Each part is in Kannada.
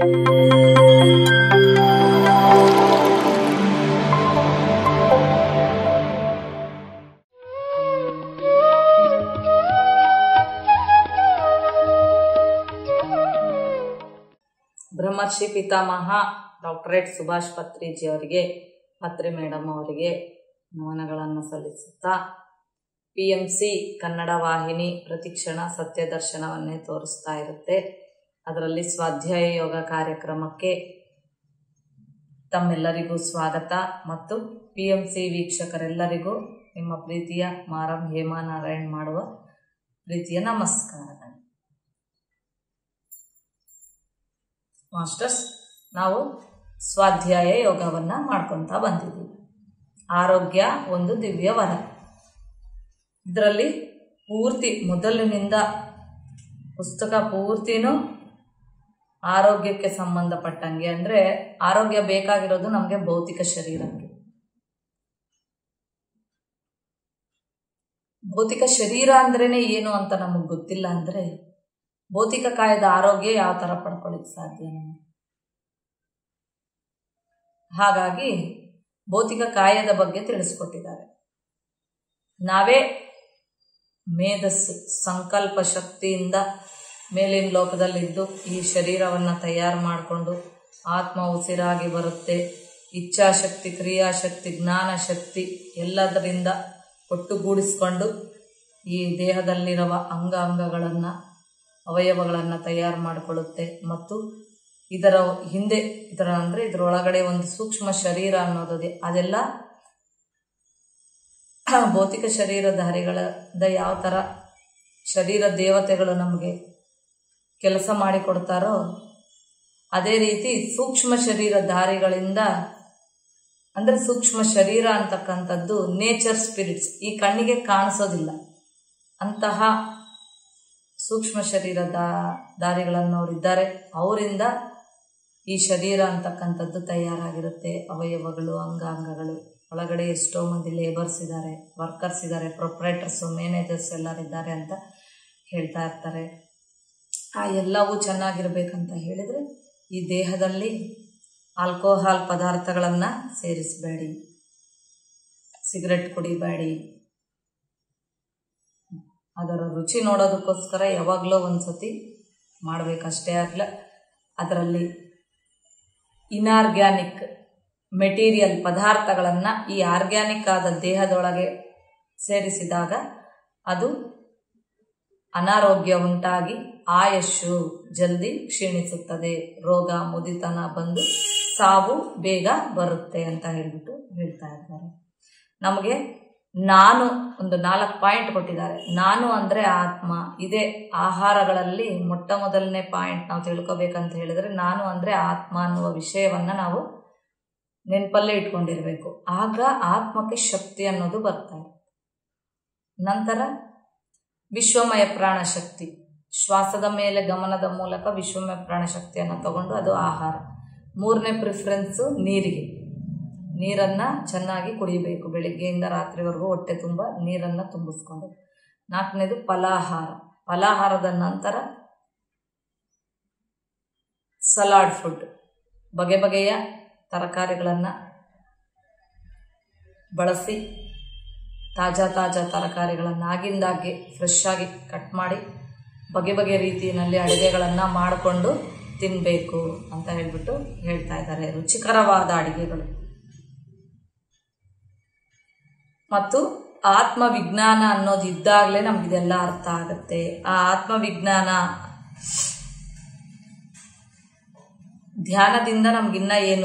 ಬ್ರಹ್ಮರ್ಷಿ ಪಿತಾಮಹ ಡಾಕ್ಟರೇಟ್ ಸುಭಾಷ್ ಪತ್ರಿಜಿ ಅವರಿಗೆ, ಪತ್ರಿ ಮೇಡಮ್ ಅವರಿಗೆ ನಮನಗಳನ್ನು ಸಲ್ಲಿಸುತ್ತಾ, PMC ಕನ್ನಡ ವಾಹಿನಿ ಪ್ರತಿಕ್ಷಣ ಸತ್ಯ ದರ್ಶನವನ್ನೇ ತೋರಿಸ್ತಾ ಇರುತ್ತೆ. ಅದರಲ್ಲಿ ಸ್ವಾಧ್ಯಾಯ ಯೋಗ ಕಾರ್ಯಕ್ರಮಕ್ಕೆ ತಮ್ಮೆಲ್ಲರಿಗೂ ಸ್ವಾಗತ ಮತ್ತು PMC ವೀಕ್ಷಕರೆಲ್ಲರಿಗೂ ನಿಮ್ಮ ಪ್ರೀತಿಯ ಮಾರಂ ಹೇಮಾ ನಾರಾಯಣ್ ಮಾಡುವ ಪ್ರೀತಿಯ ನಮಸ್ಕಾರಗಳು. ಮಾಸ್ಟರ್ಸ್, ನಾವು ಸ್ವಾಧ್ಯಾಯ ಯೋಗವನ್ನು ಮಾಡ್ಕೊತಾ ಬಂದಿದ್ದೀವಿ. ಆರೋಗ್ಯ ಒಂದು ದಿವ್ಯ ವರ. ಇದರಲ್ಲಿ ಪೂರ್ತಿ ಮೊದಲಿನಿಂದ ಪುಸ್ತಕ ಪೂರ್ತಿನೂ ಆರೋಗ್ಯಕ್ಕೆ ಸಂಬಂಧಪಟ್ಟಂಗೆ, ಅಂದರೆ ಆರೋಗ್ಯ ಬೇಕಾಗಿರೋದು ನಮಗೆ ಭೌತಿಕ ಶರೀರಕ್ಕೆ. ಭೌತಿಕ ಶರೀರ ಅಂದ್ರೇನೆ ಏನು ಅಂತ ನಮಗೆ ಗೊತ್ತಿಲ್ಲ ಅಂದರೆ ಭೌತಿಕ ಕಾಯದ ಆರೋಗ್ಯ ಯಾವ ಥರ ಪಡ್ಕೊಳ್ಳಿಕ್ಕೆ ಸಾಧ್ಯ ನಮಗೆ? ಹಾಗಾಗಿ ಭೌತಿಕ ಕಾಯದ ಬಗ್ಗೆ ತಿಳಿಸ್ಕೊಟ್ಟಿದ್ದಾರೆ. ನಾವೇ ಮೇಧಸ್ಸು ಸಂಕಲ್ಪ ಶಕ್ತಿಯಿಂದ ಮೇಲಿನ ಲೋಕದಲ್ಲಿದ್ದು ಈ ಶರೀರವನ್ನು ತಯಾರು ಮಾಡಿಕೊಂಡು ಆತ್ಮ ಉಸಿರಾಗಿ ಬರುತ್ತೆ. ಇಚ್ಛಾಶಕ್ತಿ, ಕ್ರಿಯಾಶಕ್ತಿ, ಜ್ಞಾನಶಕ್ತಿ ಎಲ್ಲದರಿಂದ ಒಟ್ಟುಗೂಡಿಸ್ಕೊಂಡು ಈ ದೇಹದಲ್ಲಿರುವ ಅಂಗಗಳನ್ನು ಅವಯವಗಳನ್ನು ತಯಾರು ಮಾಡಿಕೊಳ್ಳುತ್ತೆ. ಮತ್ತು ಇದರ ಹಿಂದೆ ಇದರೊಳಗಡೆ ಒಂದು ಸೂಕ್ಷ್ಮ ಶರೀರ ಅನ್ನೋದಿದೆ. ಅದೆಲ್ಲ ಭೌತಿಕ ಶರೀರಧಾರಿಗಳಿಂದ ಯಾವ ಥರ ಶರೀರ ದೇವತೆಗಳು ನಮಗೆ ಕೆಲಸ ಮಾಡಿಕೊಡ್ತಾರೋ ಅದೇ ರೀತಿ ಸೂಕ್ಷ್ಮ ಶರೀರಧಾರಿಗಳಿಂದ, ಅಂದರೆ ಸೂಕ್ಷ್ಮ ಶರೀರ ಅಂತಕ್ಕಂಥದ್ದು ನೇಚರ್ ಸ್ಪಿರಿಟ್ಸ್, ಈ ಕಣ್ಣಿಗೆ ಕಾಣಿಸೋದಿಲ್ಲ ಅಂತಹ ಸೂಕ್ಷ್ಮ ದಾರಿಗಳನ್ನವರಿದ್ದಾರೆ. ಅವರಿಂದ ಈ ಶರೀರ ಅಂತಕ್ಕಂಥದ್ದು ತಯಾರಾಗಿರುತ್ತೆ. ಅವಯವಗಳು, ಅಂಗಾಂಗಗಳು, ಒಳಗಡೆ ಎಷ್ಟೋ ಮಂದಿ ಲೇಬರ್ಸ್ ಇದ್ದಾರೆ, ವರ್ಕರ್ಸ್ ಇದ್ದಾರೆ, ಪ್ರೊಪ್ರೈಟರ್ಸು, ಮ್ಯಾನೇಜರ್ಸ್ ಎಲ್ಲರಿದ್ದಾರೆ ಅಂತ ಹೇಳ್ತಾ ಇರ್ತಾರೆ. ಆ ಎಲ್ಲವೂ ಚೆನ್ನಾಗಿರ್ಬೇಕಂತ ಹೇಳಿದರೆ ಈ ದೇಹದಲ್ಲಿ ಆಲ್ಕೋಹಾಲ್ ಪದಾರ್ಥಗಳನ್ನು ಸೇರಿಸಬೇಡಿ, ಸಿಗರೆಟ್ ಕುಡಿಬೇಡಿ. ಅದರ ರುಚಿ ನೋಡೋದಕ್ಕೋಸ್ಕರ ಯಾವಾಗಲೂ ಒಂದ್ಸತಿ ಮಾಡಬೇಕಷ್ಟೇ. ಅದರಲ್ಲಿ ಇನ್ಆರ್ಗ್ಯಾನಿಕ್ ಮೆಟೀರಿಯಲ್ ಪದಾರ್ಥಗಳನ್ನು ಈ ಆರ್ಗ್ಯಾನಿಕ್ ಆದ ದೇಹದೊಳಗೆ ಸೇರಿಸಿದಾಗ ಅದು ಅನಾರೋಗ್ಯ ಉಂಟಾಗಿ ಆಯುಷ್ಯು ಜಲ್ದಿ ಕ್ಷೀಣಿಸುತ್ತದೆ, ರೋಗ ಮುದಿತನ ಬಂದು ಸಾವು ಬೇಗ ಬರುತ್ತೆ ಅಂತ ಹೇಳ್ಬಿಟ್ಟು ಹೇಳ್ತಾ ಇದ್ದಾರೆ. ನಮಗೆ ನಾನು ಒಂದು 4 ಪಾಯಿಂಟ್ ಕೊಟ್ಟಿದ್ದಾರೆ. ನಾನು ಅಂದರೆ ಆತ್ಮ. ಇದೇ ಆಹಾರಗಳಲ್ಲಿ ಮೊಟ್ಟ ಮೊದಲನೇ ಪಾಯಿಂಟ್ ನಾವು ತಿಳ್ಕೊಬೇಕಂತ ಹೇಳಿದ್ರೆ, ನಾನು ಅಂದರೆ ಆತ್ಮ ಅನ್ನುವ ವಿಷಯವನ್ನು ನಾವು ನೆನಪಲ್ಲೇ ಇಟ್ಕೊಂಡಿರಬೇಕು. ಆಗ ಆತ್ಮಕ್ಕೆ ಶಕ್ತಿ ಅನ್ನೋದು ಬರ್ತಾ ಇದೆ. ನಂತರ ವಿಶ್ವಮಯ ಪ್ರಾಣಶಕ್ತಿ, ಶ್ವಾಸದ ಮೇಲೆ ಗಮನದ ಮೂಲಕ ವಿಶ್ವಮಯ ಪ್ರಾಣಶಕ್ತಿಯನ್ನು ತಗೊಂಡು ಅದು ಆಹಾರ. 3ನೇ ಪ್ರಿಫರೆನ್ಸು ನೀರಿಗೆ. ನೀರನ್ನು ಚೆನ್ನಾಗಿ ಕುಡಿಯಬೇಕು, ಬೆಳಿಗ್ಗೆಯಿಂದ ರಾತ್ರಿವರೆಗೂ ಹೊಟ್ಟೆ ತುಂಬ ನೀರನ್ನು ತುಂಬಿಸ್ಕೊಂಡು. 4ನೇದು ಫಲಾಹಾರ. ಫಲಾಹಾರದ ನಂತರ ಸಲಾಡ್ ಫುಡ್, ಬಗೆ ಬಗೆಯ ತರಕಾರಿಗಳನ್ನು ಬಳಸಿ ತಾಜಾ ತರಕಾರಿಗಳನ್ನು ಆಗಿಂದಾಗೆ ಫ್ರೆಶ್ ಆಗಿ ಕಟ್ ಮಾಡಿ ಬಗೆ ಬಗೆಯ ರೀತಿಯಲ್ಲಿ ಅಡುಗೆಗಳನ್ನು ಮಾಡಿಕೊಂಡು ತಿನ್ನಬೇಕು ಅಂತ ಹೇಳ್ಬಿಟ್ಟು ಹೇಳ್ತಾ ಇದ್ದಾರೆ. ರುಚಿಕರವಾದ ಅಡುಗೆಗಳು ಮತ್ತು ಆತ್ಮವಿಜ್ಞಾನ ಅನ್ನೋದು ಇದ್ದಾಗಲೇ ನಮಗಿದೆಲ್ಲ ಅರ್ಥ ಆಗುತ್ತೆ. ಆ ಆತ್ಮವಿಜ್ಞಾನ ಧ್ಯಾನದಿಂದ ನಮಗಿನ್ನ ಏನು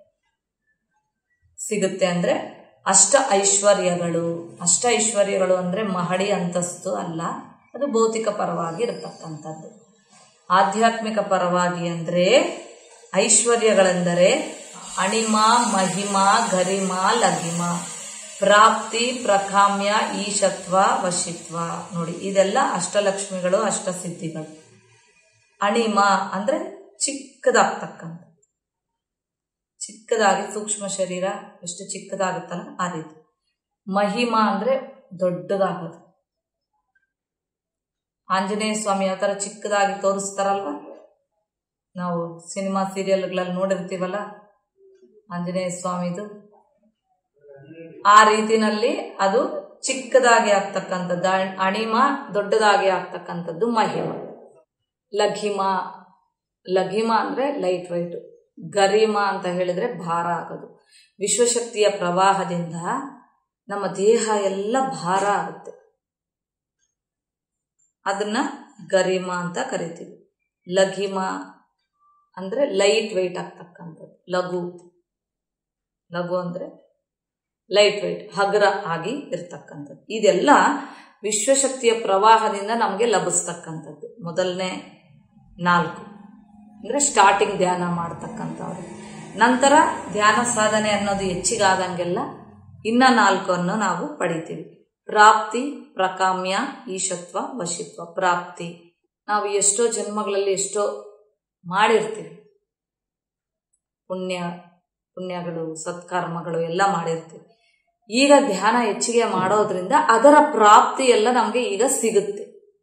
ಸಿಗುತ್ತೆ ಅಂದರೆ ಅಷ್ಟ ಐಶ್ವರ್ಯಗಳು ಅಂದರೆ ಮಹಡಿ ಅಂತಸ್ತು ಅಲ್ಲ, ಅದು ಭೌತಿಕ ಪರವಾಗಿ ಇರತಕ್ಕಂಥದ್ದು. ಆಧ್ಯಾತ್ಮಿಕ ಪರವಾಗಿ ಅಂದರೆ ಐಶ್ವರ್ಯಗಳೆಂದರೆ ಅಣಿಮ, ಮಹಿಮ, ಗರಿಮ, ಲಘಿಮ, ಪ್ರಾಪ್ತಿ, ಪ್ರಕಾಮ್ಯ, ಈಶತ್ವ, ವಶಿತ್ವ. ನೋಡಿ, ಇದೆಲ್ಲ ಅಷ್ಟಲಕ್ಷ್ಮಿಗಳು, ಅಷ್ಟಸಿದ್ಧಿಗಳು. ಅಣಿಮ ಅಂದರೆ ಚಿಕ್ಕದಾಗ್ತಕ್ಕಂಥ, ಚಿಕ್ಕದಾಗಿ ಸೂಕ್ಷ್ಮ ಶರೀರ ಎಷ್ಟು ಚಿಕ್ಕದಾಗುತ್ತಲ್ಲ ಆ ರೀತಿ. ಮಹಿಮ ಅಂದರೆ ದೊಡ್ಡದಾಗೋದು. ಆಂಜನೇಯ ಸ್ವಾಮಿ ಯಾವ ಥರ ಚಿಕ್ಕದಾಗಿ ತೋರಿಸ್ತಾರಲ್ವ, ನಾವು ಸಿನಿಮಾ ಸೀರಿಯಲ್ಗಳಲ್ಲಿ ನೋಡಿರ್ತೀವಲ್ಲ ಆಂಜನೇಯ ಸ್ವಾಮಿದು, ಆ ರೀತಿನಲ್ಲಿ ಅದು ಚಿಕ್ಕದಾಗಿ ಆಗ್ತಕ್ಕಂಥದ್ದು, ಅಣಿಮ ದೊಡ್ಡದಾಗಿ ಆಗ್ತಕ್ಕಂಥದ್ದು ಮಹಿಮ. ಲಘಿಮ ಅಂದ್ರೆ ಲೈಟ್ ವೈಟ್, ಗರಿಮ ಅಂತ ಹೇಳಿದ್ರೆ ಭಾರ ಆಗೋದು. ವಿಶ್ವಶಕ್ತಿಯ ಪ್ರವಾಹದಿಂದ ನಮ್ಮ ದೇಹ ಎಲ್ಲ ಭಾರ ಆಗುತ್ತೆ, ಅದನ್ನ ಗರಿಮ ಅಂತ ಕರಿತೀವಿ. ಲಘಿಮ ಅಂದ್ರೆ ಲೈಟ್ ವೈಟ್ ಆಗ್ತಕ್ಕಂಥದ್ದು. ಲಘು ಅಂದ್ರೆ ಲೈಟ್ ವೈಟ್, ಹಗುರ ಆಗಿ ಇರ್ತಕ್ಕಂಥದ್ದು. ಇದೆಲ್ಲ ವಿಶ್ವಶಕ್ತಿಯ ಪ್ರವಾಹದಿಂದ ನಮಗೆ ಲಭಿಸ್ತಕ್ಕಂಥದ್ದು. ಮೊದಲನೇ 4 ಅಂದ್ರೆ ಸ್ಟಾರ್ಟಿಂಗ್ ಧ್ಯಾನ ಮಾಡ್ತಕ್ಕಂಥವ್ರು. ನಂತರ ಧ್ಯಾನ ಸಾಧನೆ ಅನ್ನೋದು ಹೆಚ್ಚಿಗಾದಂಗೆಲ್ಲ ಇನ್ನ 4 ನಾವು ಪಡಿತೀವಿ. ಪ್ರಾಪ್ತಿ, ಪ್ರಕಾಮ್ಯ, ಈಶತ್ವ, ವಶಿತ್ವ. ಪ್ರಾಪ್ತಿ ನಾವು ಎಷ್ಟೋ ಜನ್ಮಗಳಲ್ಲಿ ಎಷ್ಟೋ ಮಾಡಿರ್ತೀವಿ, ಪುಣ್ಯಗಳು ಸತ್ಕರ್ಮಗಳು ಎಲ್ಲ ಮಾಡಿರ್ತೀವಿ. ಈಗ ಧ್ಯಾನ ಹೆಚ್ಚಿಗೆ ಮಾಡೋದ್ರಿಂದ ಅದರ ಪ್ರಾಪ್ತಿ ಎಲ್ಲ ನಮ್ಗೆ ಈಗ ಸಿಗುತ್ತೆ.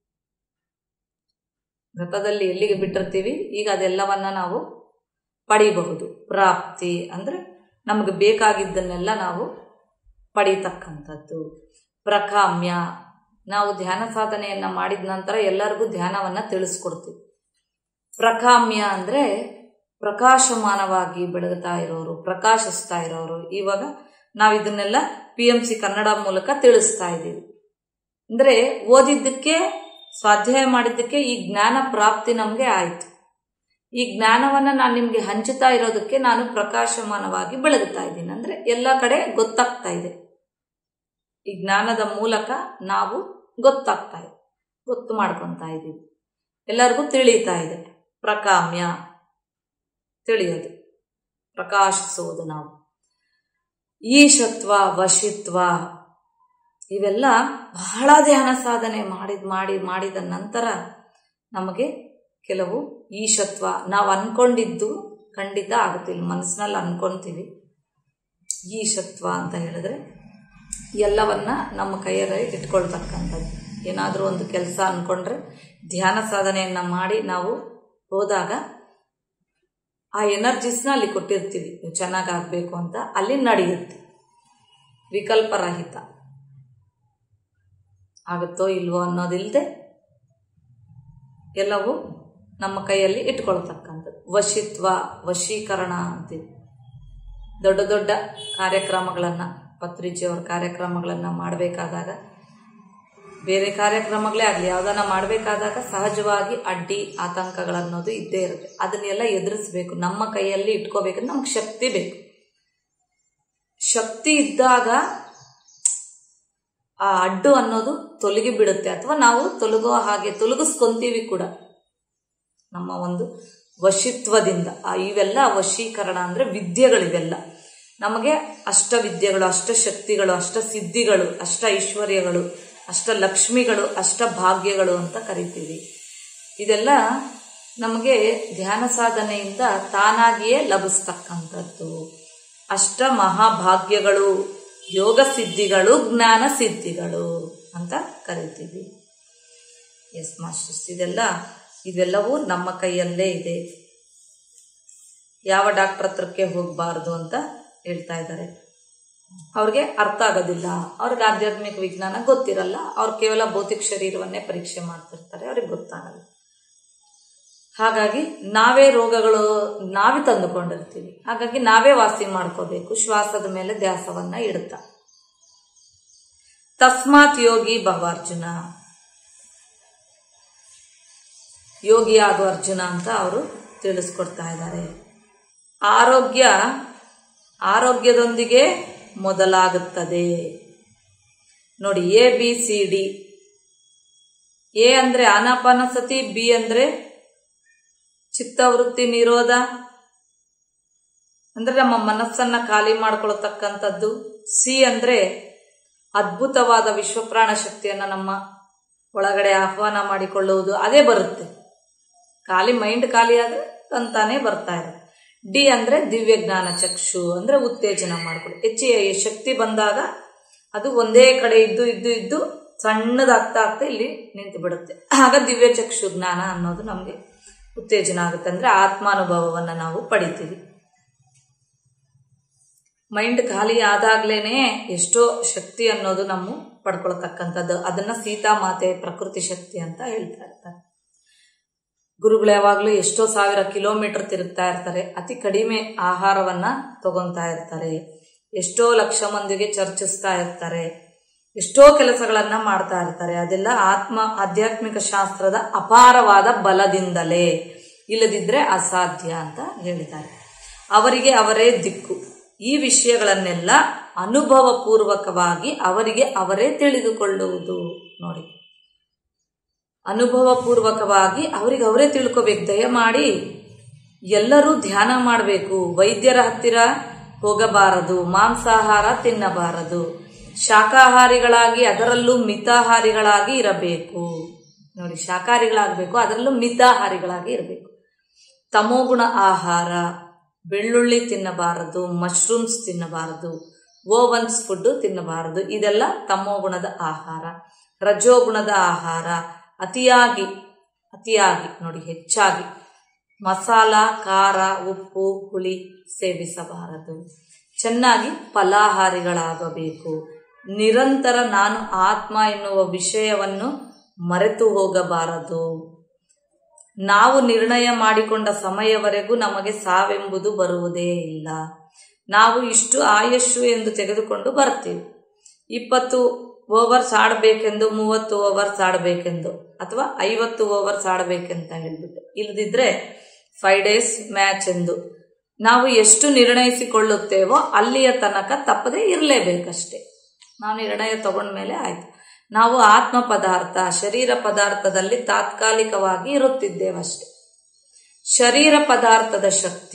ಗತದಲ್ಲಿ ಎಲ್ಲಿಗೆ ಬಿಟ್ಟಿರ್ತೀವಿ, ಈಗ ಅದೆಲ್ಲವನ್ನ ನಾವು ಪಡಿಬಹುದು. ಪ್ರಾಪ್ತಿ ಅಂದ್ರೆ ನಮ್ಗೆ ಬೇಕಾಗಿದ್ದನ್ನೆಲ್ಲ ನಾವು ಪಡಿತಕ್ಕಂಥದ್ದು. ಪ್ರಕಾಮ್ಯ, ನಾವು ಧ್ಯಾನ ಸಾಧನೆಯನ್ನ ಮಾಡಿದ ನಂತರ ಎಲ್ಲರಿಗೂ ಧ್ಯಾನವನ್ನ ತಿಳಿಸ್ಕೊಡ್ತೀವಿ. ಪ್ರಕಾಮ್ಯ ಅಂದ್ರೆ ಪ್ರಕಾಶಮಾನವಾಗಿ ಬೆಳಗುತ್ತಾ ಇರೋರು, ಪ್ರಕಾಶಿಸ್ತಾ ಇರೋರು. ಇವಾಗ ನಾವು ಇದನ್ನೆಲ್ಲ PMC ಕನ್ನಡ ಮೂಲಕ ತಿಳಿಸ್ತಾ ಇದ್ದೀವಿ. ಅಂದ್ರೆ ಓದಿದ್ದಕ್ಕೆ, ಸ್ವಾಧ್ಯಾಯ ಮಾಡಿದ್ದಕ್ಕೆ ಈ ಜ್ಞಾನ ಪ್ರಾಪ್ತಿ ನಮ್ಗೆ ಆಯ್ತು. ಈ ಜ್ಞಾನವನ್ನ ನಾನು ನಿಮ್ಗೆ ಹಂಚುತ್ತಾ ಇರೋದಕ್ಕೆ ನಾನು ಪ್ರಕಾಶಮಾನವಾಗಿ ಬೆಳಗುತ್ತಾ ಇದ್ದೀನಿ. ಅಂದ್ರೆ ಎಲ್ಲ ಕಡೆ ಗೊತ್ತಾಗ್ತಾ ಇದೆ. ಈ ಜ್ಞಾನದ ಮೂಲಕ ನಾವು ಗೊತ್ತು ಮಾಡ್ಕೊತಾ ಇದ್ದೀವಿ, ಎಲ್ಲರಿಗೂ ತಿಳಿತಾ ಇದೆ. ಪ್ರಕಾಮ್ಯ ತಿಳಿಯೋದು, ಪ್ರಕಾಶಿಸುವುದು ನಾವು. ಈಶತ್ವ, ವಶಿತ್ವ ಇವೆಲ್ಲ ಬಹಳ ಧ್ಯಾನ ಸಾಧನೆ ಮಾಡಿದ ನಂತರ ನಮಗೆ ಕೆಲವು ಈಶತ್ವ, ನಾವು ಅನ್ಕೊಂಡಿದ್ದು ಖಂಡಿತ ಆಗುತ್ತಿಲ್ಲ, ಮನಸ್ಸಿನಲ್ಲಿ ಅನ್ಕೊಂತೀವಿ. ಈಶತ್ವ ಅಂತ ಹೇಳಿದ್ರೆ ಎಲ್ಲವನ್ನ ನಮ್ಮ ಕೈಯಲ್ಲಿ ಇಟ್ಕೊಳ್ತಕ್ಕಂಥದ್ದು. ಏನಾದರೂ ಒಂದು ಕೆಲಸ ಅನ್ಕೊಂಡ್ರೆ ಧ್ಯಾನ ಸಾಧನೆಯನ್ನ ಮಾಡಿ ನಾವು ಹೋದಾಗ ಆ ಎನರ್ಜಿಸ್ನ ಅಲ್ಲಿ ಕೊಟ್ಟಿರ್ತೀವಿ, ಚೆನ್ನಾಗಾಗಬೇಕು ಅಂತ, ಅಲ್ಲಿ ನಡೆಯುತ್ತೆ. ವಿಕಲ್ಪರಹಿತ, ಆಗುತ್ತೋ ಇಲ್ವೋ ಅನ್ನೋದಿಲ್ಲದೆ ಎಲ್ಲವೂ ನಮ್ಮ ಕೈಯಲ್ಲಿ ಇಟ್ಕೊಳ್ತಕ್ಕಂಥದ್ದು. ವಶಿತ್ವ, ವಶೀಕರಣ ಅಂತೀವಿ. ದೊಡ್ಡ ದೊಡ್ಡ ಕಾರ್ಯಕ್ರಮಗಳನ್ನ, ಪತ್ರಿಜಿಯವರ ಕಾರ್ಯಕ್ರಮಗಳನ್ನ ಮಾಡಬೇಕಾದಾಗ, ಬೇರೆ ಕಾರ್ಯಕ್ರಮಗಳೇ ಆಗಲಿ ಯಾವುದನ್ನ ಮಾಡಬೇಕಾದಾಗ ಸಹಜವಾಗಿ ಅಡ್ಡಿ ಆತಂಕಗಳನ್ನೋದು ಇದ್ದೇ ಇರುತ್ತೆ. ಅದನ್ನೆಲ್ಲ ಎದುರಿಸ್ಬೇಕು, ನಮ್ಮ ಕೈಯಲ್ಲಿ ಇಟ್ಕೋಬೇಕಂದ್ರೆ ನಮ್ಗೆ ಶಕ್ತಿ ಬೇಕು. ಶಕ್ತಿ ಇದ್ದಾಗ ಆ ಅಡ್ಡು ಅನ್ನೋದು ತೊಲಗಿ ಬಿಡುತ್ತೆ, ಅಥವಾ ನಾವು ತೊಲಗಿಸ್ಕೊಂತೀವಿ ಕೂಡ ನಮ್ಮ ಒಂದು ವಶಿತ್ವದಿಂದ. ಇವೆಲ್ಲ ವಶೀಕರಣ ಅಂದ್ರೆ ವಿದ್ಯೆಗಳಿವೆಲ್ಲ ನಮಗೆ. ಅಷ್ಟ ವಿದ್ಯೆಗಳು, ಅಷ್ಟ ಶಕ್ತಿಗಳು, ಅಷ್ಟ ಸಿದ್ಧಿಗಳು, ಅಷ್ಟ ಐಶ್ವರ್ಯಗಳು, ಅಷ್ಟ ಲಕ್ಷ್ಮಿಗಳು, ಅಷ್ಟ ಭಾಗ್ಯಗಳು ಅಂತ ಕರಿತೀವಿ. ಇದೆಲ್ಲ ನಮಗೆ ಧ್ಯಾನ ಸಾಧನೆಯಿಂದ ತಾನಾಗಿಯೇ ಲಭಿಸ್ತಕ್ಕಂಥದ್ದು. ಅಷ್ಟ ಮಹಾಭಾಗ್ಯಗಳು, ಯೋಗ ಸಿದ್ಧಿಗಳು, ಜ್ಞಾನ ಸಿದ್ಧಿಗಳು ಅಂತ ಕರಿತೀವಿ. ಎಸ್ ಮಾಸ್ಟರ್ಸ್, ಇದೆಲ್ಲವೂ ನಮ್ಮ ಕೈಯಲ್ಲೇ ಇದೆ. ಯಾವ ಡಾಕ್ಟರ್ ಹತ್ರಕ್ಕೆ ಹೋಗಬಾರ್ದು ಅಂತ ಹೇಳ್ತಾ ಇದ್ದಾರೆ. ಅವ್ರಿಗೆ ಅರ್ಥ ಆಗೋದಿಲ್ಲ, ಅವ್ರಿಗೆ ಆಧ್ಯಾತ್ಮಿಕ ವಿಜ್ಞಾನ ಗೊತ್ತಿರಲ್ಲ, ಅವ್ರು ಕೇವಲ ಭೌತಿಕ ಶರೀರವನ್ನೇ ಪರೀಕ್ಷೆ ಮಾಡ್ತಿರ್ತಾರೆ, ಅವ್ರಿಗೆ ಗೊತ್ತಾಗಲ್ಲ. ಹಾಗಾಗಿ ನಾವೇ ರೋಗಗಳು ನಾವೇ ತಂದುಕೊಂಡಿರ್ತೀವಿ. ಹಾಗಾಗಿ ನಾವೇ ವಾಸಿ ಮಾಡ್ಕೋಬೇಕು, ಶ್ವಾಸದ ಮೇಲೆ ಧ್ಯಾಸವನ್ನ ಇಡುತ್ತಾ. ತಸ್ಮಾತ್ ಯೋಗಿ ಭವ ಅರ್ಜುನ, ಯೋಗಿ ಆಗೋ ಅರ್ಜುನ ಅಂತ ಅವರು ತಿಳಿಸ್ಕೊಡ್ತಾ ಇದ್ದಾರೆ. ಆರೋಗ್ಯದೊಂದಿಗೆ ಮೊದಲಾಗುತ್ತದೆ ನೋಡಿ. ABCD. ಎ ಅಂದ್ರೆ ಆನಾಪಾನಸತಿ, ಬಿ ಅಂದ್ರೆ ಚಿತ್ತವೃತ್ತಿ ನಿರೋಧ ಅಂದ್ರೆ ನಮ್ಮ ಮನಸ್ಸನ್ನ ಖಾಲಿ ಮಾಡ್ಕೊಳ್ತಕ್ಕಂಥದ್ದು. ಸಿ ಅಂದ್ರೆ ಅದ್ಭುತವಾದ ವಿಶ್ವಪ್ರಾಣ ಶಕ್ತಿಯನ್ನ ನಮ್ಮ ಒಳಗಡೆ ಆಹ್ವಾನ ಮಾಡಿಕೊಳ್ಳುವುದು, ಅದೇ ಬರುತ್ತೆ. ಮೈಂಡ್ ಖಾಲಿ ಆದ್ರೆ ತಂತಾನೆ ಬರ್ತಾ ಇದೆ. ಡಿ ಅಂದ್ರೆ ದಿವ್ಯ ಜ್ಞಾನ ಚಕ್ಷು ಅಂದ್ರೆ ಉತ್ತೇಜನ ಮಾಡ್ಕೊಳ್ಳಿ. ಹೆಚ್ಚಿಗೆ ಶಕ್ತಿ ಬಂದಾಗ ಅದು ಒಂದೇ ಕಡೆ ಇದ್ದು ಸಣ್ಣದಾಗ್ತಾ ಇಲ್ಲಿ ನಿಂತು ಬಿಡುತ್ತೆ. ಆಗ ದಿವ್ಯ ಚಕ್ಷು ಜ್ಞಾನ ಅನ್ನೋದು ನಮ್ಗೆ ಉತ್ತೇಜನ ಆಗುತ್ತೆ, ಅಂದ್ರೆ ಆತ್ಮಾನುಭವವನ್ನು ನಾವು ಪಡಿತೀವಿ. ಮೈಂಡ್ ಖಾಲಿ ಆದಾಗ್ಲೇನೆ ಎಷ್ಟೋ ಶಕ್ತಿ ಅನ್ನೋದು ನಮ್ಮ ಪಡ್ಕೊಳ್ತಕ್ಕಂಥದ್ದು. ಅದನ್ನ ಸೀತಾಮಾತೆ ಪ್ರಕೃತಿ ಶಕ್ತಿ ಅಂತ ಹೇಳ್ತಾ ಇರ್ತಾರೆ. ಗುರುಗಳು ಯಾವಾಗ್ಲೂ ಎಷ್ಟೋ ಸಾವಿರ ಕಿಲೋಮೀಟರ್ ತಿರುಗ್ತಾ ಇರ್ತಾರೆ, ಅತಿ ಕಡಿಮೆ ಆಹಾರವನ್ನ ತಗೊಂತಾ ಇರ್ತಾರೆ, ಎಷ್ಟೋ ಲಕ್ಷ ಮಂದಿಗೆ ಚರ್ಚಿಸ್ತಾ ಇರ್ತಾರೆ, ಎಷ್ಟೋ ಕೆಲಸಗಳನ್ನ ಮಾಡ್ತಾ ಇರ್ತಾರೆ. ಅದೆಲ್ಲ ಆಧ್ಯಾತ್ಮಿಕ ಶಾಸ್ತ್ರದ ಅಪಾರವಾದ ಬಲದಿಂದಲೇ, ಇಲ್ಲದಿದ್ರೆ ಅಸಾಧ್ಯ ಅಂತ ಹೇಳಿದ್ದಾರೆ. ಅವರಿಗೆ ಅವರೇ ದಿಕ್ಕು. ಈ ವಿಷಯಗಳನ್ನೆಲ್ಲ ಅನುಭವ ಪೂರ್ವಕವಾಗಿ ಅವರಿಗೆ ಅವರೇ ತಿಳಿದುಕೊಳ್ಳುವುದು. ನೋಡಿ, ಅನುಭವ ಪೂರ್ವಕವಾಗಿ ಅವರಿಗೆ ಅವರೇ ತಿಳ್ಕೋಬೇಕು. ದಯಮಾಡಿ ಎಲ್ಲರೂ ಧ್ಯಾನ ಮಾಡಬೇಕು. ವೈದ್ಯರ ಹತ್ತಿರ ಹೋಗಬಾರದು, ಮಾಂಸಾಹಾರ ತಿನ್ನಬಾರದು, ಶಾಕಾಹಾರಿಗಳಾಗಿ ಅದರಲ್ಲೂ ಮಿತಾಹಾರಿಗಳಾಗಿ ಇರಬೇಕು. ನೋಡಿ, ಶಾಕಾಹಾರಿಗಳಾಗಬೇಕು, ಅದರಲ್ಲೂ ಮಿತಾಹಾರಿಗಳಾಗಿ ಇರಬೇಕು. ತಮೋಗುಣ ಆಹಾರ, ಬೆಳ್ಳುಳ್ಳಿ ತಿನ್ನಬಾರದು, ಮಶ್ರೂಮ್ಸ್ ತಿನ್ನಬಾರದು, ಓವನ್ಸ್ ಫುಡ್ ತಿನ್ನಬಾರದು. ಇದೆಲ್ಲ ತಮೋಗುಣದ ಆಹಾರ. ರಜೋಗುಣದ ಆಹಾರ, ಅತಿಯಾಗಿ ನೋಡಿ ಹೆಚ್ಚಾಗಿ ಮಸಾಲ, ಖಾರ, ಉಪ್ಪು, ಹುಳಿ ಸೇವಿಸಬಾರದು. ಚೆನ್ನಾಗಿ ಫಲಾಹಾರಿಗಳಾಗಬೇಕು. ನಿರಂತರ ನಾನು ಆತ್ಮ ಎನ್ನುವ ವಿಷಯವನ್ನು ಮರೆತು ಹೋಗಬಾರದು. ನಾವು ನಿರ್ಣಯ ಮಾಡಿಕೊಂಡ ಸಮಯವರೆಗೂ ನಮಗೆ ಸಾವೆಂಬುದು ಬರುವುದೇ ಇಲ್ಲ. ನಾವು ಇಷ್ಟು ಆಯುಷ್ಯು ಎಂದು ತೆಗೆದುಕೊಂಡು ಬರ್ತೀವಿ. 20 ಓವರ್ಸ್ ಆಡಬೇಕೆಂದು, 30 ಓವರ್ಸ್ ಆಡಬೇಕೆಂದು, ಅಥವಾ 50 ಓವರ್ಸ್ ಆಡಬೇಕೆಂತ ಹೇಳ್ಬಿಟ್ಟು, ಇಲ್ಲದಿದ್ರೆ 5 ಡೇಸ್ ಮ್ಯಾಚ್ ಎಂದು ನಾವು ಎಷ್ಟು ನಿರ್ಣಯಿಸಿಕೊಳ್ಳುತ್ತೇವೋ ಅಲ್ಲಿಯ ತನಕ ತಪ್ಪದೇ ಇರಲೇಬೇಕಷ್ಟೇ. ನಾವು ನಿರ್ಣಯ ತಗೊಂಡ್ಮೇಲೆ ಆಯ್ತು. ನಾವು ಆತ್ಮ ಪದಾರ್ಥ, ಶರೀರ ಪದಾರ್ಥದಲ್ಲಿ ತಾತ್ಕಾಲಿಕವಾಗಿ ಇರುತ್ತಿದ್ದೇವಷ್ಟೆ. ಶರೀರ ಪದಾರ್ಥದ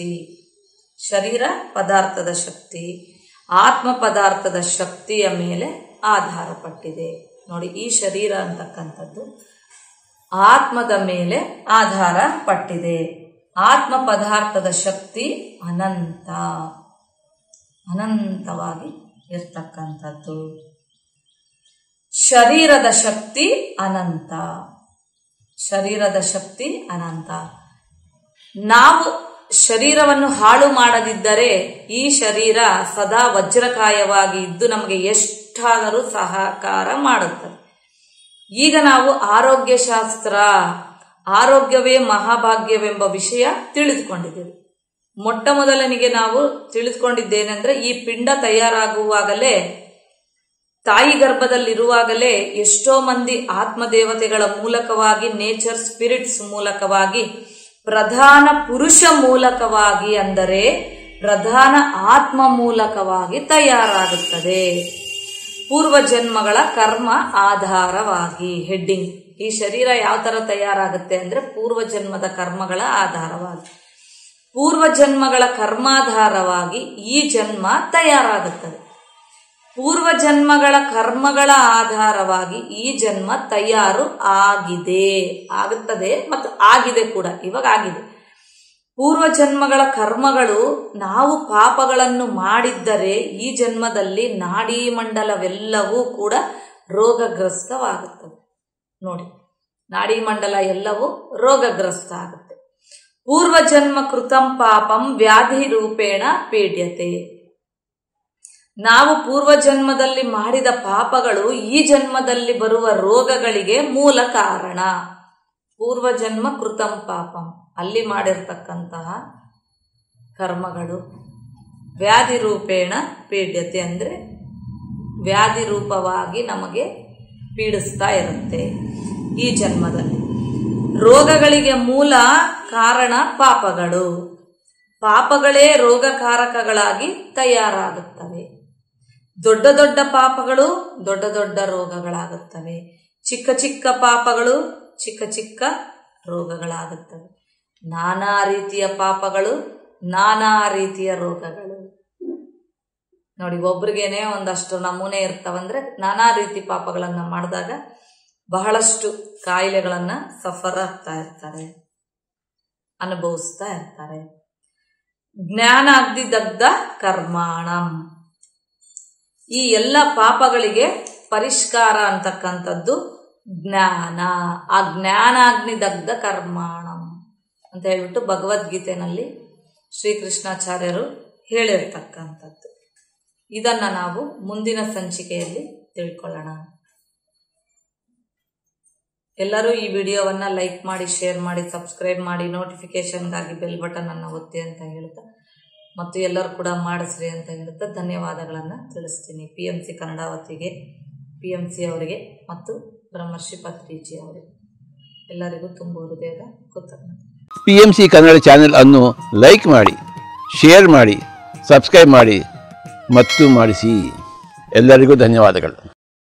ಶಕ್ತಿ ಆತ್ಮ ಪದಾರ್ಥದ ಶಕ್ತಿಯ ಮೇಲೆ ಆಧಾರ ಪಟ್ಟಿದೆ. ನೋಡಿ, ಈ ಶರೀರ ಅಂತಕ್ಕಂಥದ್ದು ಆತ್ಮದ ಮೇಲೆ ಆಧಾರ ಪಟ್ಟಿದೆ. ಆತ್ಮ ಪದಾರ್ಥದ ಶಕ್ತಿ ಅನಂತವಾಗಿ ಇರ್ತಕ್ಕಂಥದ್ದು. ಶರೀರದ ಶಕ್ತಿ ಅನಂತ. ನಾವು ಶರೀರವನ್ನು ಹಾಳು ಮಾಡದಿದ್ದರೆ ಈ ಶರೀರ ಸದಾ ವಜ್ರಕಾಯವಾಗಿ ಇದ್ದು ನಮಗೆ ಎಷ್ಟಾದರೂ ಸಹಕಾರ ಮಾಡುತ್ತದೆ. ಈಗ ನಾವು ಆರೋಗ್ಯವೇ ಮಹಾಭಾಗ್ಯವೆಂಬ ವಿಷಯ ತಿಳಿದುಕೊಂಡಿದ್ದೇವೆ. ಮೊಟ್ಟ ಮೊದಲನಿಗೆ ನಾವು ತಿಳಿದುಕೊಂಡಿದ್ದೇನೆಂದ್ರೆ, ಈ ಪಿಂಡ ತಯಾರಾಗುವಾಗಲೇ, ತಾಯಿ ಗರ್ಭದಲ್ಲಿರುವಾಗಲೇ ಎಷ್ಟೋ ಮಂದಿ ಆತ್ಮದೇವತೆಗಳ ಮೂಲಕವಾಗಿ, ನೇಚರ್ ಸ್ಪಿರಿಟ್ಸ್ ಮೂಲಕವಾಗಿ, ಪ್ರಧಾನ ಪುರುಷ ಮೂಲಕವಾಗಿ, ಅಂದರೆ ಪ್ರಧಾನ ಆತ್ಮ ಮೂಲಕವಾಗಿ ತಯಾರಾಗುತ್ತದೆ. ಪೂರ್ವ ಜನ್ಮಗಳ ಕರ್ಮ ಆಧಾರವಾಗಿ. ಹೆಡ್ಡಿಂಗ್, ಈ ಶರೀರ ಯಾವ ತರ ತಯಾರಾಗುತ್ತೆ ಅಂದ್ರೆ ಪೂರ್ವ ಜನ್ಮದ ಕರ್ಮಗಳ ಆಧಾರವಾಗಿ. ಪೂರ್ವ ಜನ್ಮಗಳ ಕರ್ಮಾಧಾರವಾಗಿ ಈ ಜನ್ಮ ತಯಾರಾಗುತ್ತದೆ. ಪೂರ್ವ ಜನ್ಮಗಳ ಕರ್ಮಗಳ ಆಧಾರವಾಗಿ ಈ ಜನ್ಮ ತಯಾರು ಆಗುತ್ತದೆ ಮತ್ತು ಆಗಿದೆ ಕೂಡ. ಇವಾಗ ಆಗಿದೆ. ಪೂರ್ವ ಜನ್ಮಗಳ ಕರ್ಮಗಳು, ನಾವು ಪಾಪಗಳನ್ನು ಮಾಡಿದ್ದರೆ ಈ ಜನ್ಮದಲ್ಲಿ ನಾಡಿ ಮಂಡಲವೆಲ್ಲವೂ ಕೂಡ ರೋಗಗ್ರಸ್ತವಾಗುತ್ತದೆ. ನೋಡಿ, ನಾಡಿ ಮಂಡಲ ಎಲ್ಲವೂ ರೋಗಗ್ರಸ್ತ ಆಗುತ್ತೆ. ಪೂರ್ವ ಜನ್ಮ ಕೃತಂ ಪಾಪಂ ವ್ಯಾಧಿ ರೂಪೇಣ ಪೀಡ್ಯತೆ. ನಾವು ಪೂರ್ವ ಜನ್ಮದಲ್ಲಿ ಮಾಡಿದ ಪಾಪಗಳು ಈ ಜನ್ಮದಲ್ಲಿ ಬರುವ ರೋಗಗಳಿಗೆ ಮೂಲ ಕಾರಣ. ಪೂರ್ವ ಜನ್ಮ ಕೃತಂ ಪಾಪಂ, ಅಲ್ಲಿ ಮಾಡಿರ್ತಕ್ಕಂತಹ ಕರ್ಮಗಳು ವ್ಯಾಧಿ ರೂಪೇಣ ಪೀಡ್ಯತೆ, ಅಂದ್ರೆ ವ್ಯಾಧಿ ರೂಪವಾಗಿ ನಮಗೆ ಪೀಡಿಸ್ತಾ ಇರುತ್ತೆ ಈ ಜನ್ಮದಲ್ಲಿ. ರೋಗಗಳಿಗೆ ಮೂಲ ಕಾರಣ ಪಾಪಗಳೇ ರೋಗಕಾರಕಗಳಾಗಿ ತಯಾರಾಗುತ್ತವೆ. ದೊಡ್ಡ ದೊಡ್ಡ ಪಾಪಗಳು ದೊಡ್ಡ ದೊಡ್ಡ ರೋಗಗಳಾಗುತ್ತವೆ. ಚಿಕ್ಕ ಚಿಕ್ಕ ಪಾಪಗಳು ಚಿಕ್ಕ ಚಿಕ್ಕ ರೋಗಗಳಾಗುತ್ತವೆ. ನಾನಾ ರೀತಿಯ ಪಾಪಗಳು ನಾನಾ ರೀತಿಯ ರೋಗಗಳು. ನೋಡಿ, ಒಬ್ರಿಗೇನೆ ಒಂದಷ್ಟು ನಮೂನೆ ಇರ್ತಾವಂದ್ರೆ ನಾನಾ ರೀತಿ ಪಾಪಗಳನ್ನ ಮಾಡಿದಾಗ ಬಹಳಷ್ಟು ಕಾಯಿಲೆಗಳನ್ನ ಸಫರ್ ಆಗ್ತಾ ಇರ್ತಾರೆ, ಅನುಭವಿಸ್ತಾ ಇರ್ತಾರೆ. ಜ್ಞಾನಾಗ್ನಿ ದಗ್ಧ ಕರ್ಮಾಣಂ. ಈ ಎಲ್ಲ ಪಾಪಗಳಿಗೆ ಪರಿಷ್ಕಾರ ಅಂತಕ್ಕಂಥದ್ದು ಜ್ಞಾನ. ಆ ಜ್ಞಾನಾಗ್ನಿ ದಗ್ಧ ಕರ್ಮಾಣಂ ಅಂತ ಹೇಳ್ಬಿಟ್ಟು ಭಗವದ್ಗೀತೆನಲ್ಲಿ ಶ್ರೀಕೃಷ್ಣಾಚಾರ್ಯರು ಹೇಳಿರ್ತಕ್ಕಂಥದ್ದು. ಇದನ್ನ ನಾವು ಮುಂದಿನ ಸಂಚಿಕೆಯಲ್ಲಿ ತಿಳ್ಕೊಳ್ಳೋಣ. ಎಲ್ಲರೂ ಈ ವಿಡಿಯೋವನ್ನ ಲೈಕ್ ಮಾಡಿ, ಶೇರ್ ಮಾಡಿ, ಸಬ್ಸ್ಕ್ರೈಬ್ ಮಾಡಿ, ನೋಟಿಫಿಕೇಶನ್ಗಾಗಿ ಬೆಲ್ ಬಟನ್ ಅನ್ನು ಒತ್ತಿ ಅಂತ ಹೇಳ್ತಾ, ಮತ್ತು ಎಲ್ಲರೂ ಕೂಡ ಮಾಡಿಸ್ರಿ ಅಂತ ಹೇಳ್ತಾ ಧನ್ಯವಾದಗಳನ್ನು ತಿಳಿಸ್ತೀನಿ. PMC ಕನ್ನಡಾವತಿಗೆ, PMC ಅವರಿಗೆ ಮತ್ತು ಬ್ರಹ್ಮರ್ಷಿ ಪತ್ರಿಜಿ ಅವರಿಗೆ ಎಲ್ಲರಿಗೂ ತುಂಬ ಹೃದಯದ ಕೃತಜ್ಞತೆ. PMC ಕನ್ನಡ ಚಾನೆಲ್ ಅನ್ನು ಲೈಕ್ ಮಾಡಿ, ಶೇರ್ ಮಾಡಿ, ಸಬ್ಸ್ಕ್ರೈಬ್ ಮಾಡಿ ಮತ್ತು ಮಾಡಿಸಿ. ಎಲ್ಲರಿಗೂ ಧನ್ಯವಾದಗಳು.